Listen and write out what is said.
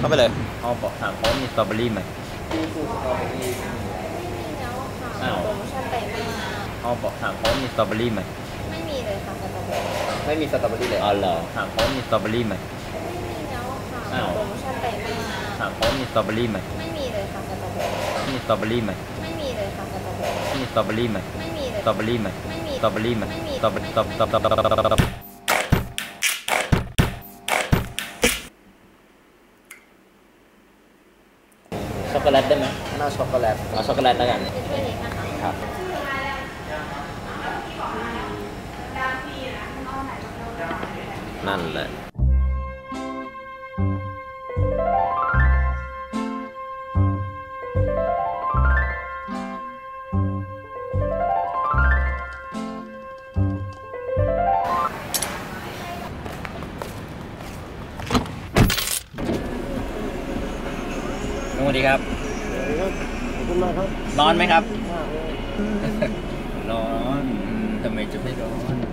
าไปเลยเขาบอกถามเขามีสตรอเบอรี่ไหมที่สูตรสตรอเบอรี่ไม่มีแล้วค่ะโปรโมชั่นไปไม่มาเขาบอกถามเขามีสตรอเบอรี่ไหมไม่มีเลยค่ะสตรอเบอรี่ไม่มีสตรอเบอรี่เลยอ๋อเหรอถามเขามีสตรอเบอรี่ไหมไม่มีแล้วค่ะโปรโมชั่นไปไม่มาถามเขามีสตรอเบอรี่ไหมไม่มีเลยค่ะสตรอเบอรี่มีสตรอเบอรี่ไหมไม่มีเลยค่ะสตรอเบอรี่มีสตรอเบอรี่ไหมไม่มีเลยสตรอเบอรี่ไหมไม่มีสตรอเบอรี่ไหมไม่มีสตรอเบอรี่ช็อกโกแลตได้ไหมหน้าช็อกโกแลตเอาช็อกโกแลตแล้วกันจะช่วยเล็กนะคะครับนั่นแหละสวัสดีครับขอบคุณมากครับร้อนไหมครับร้อนทำไมจะไม่ร้อน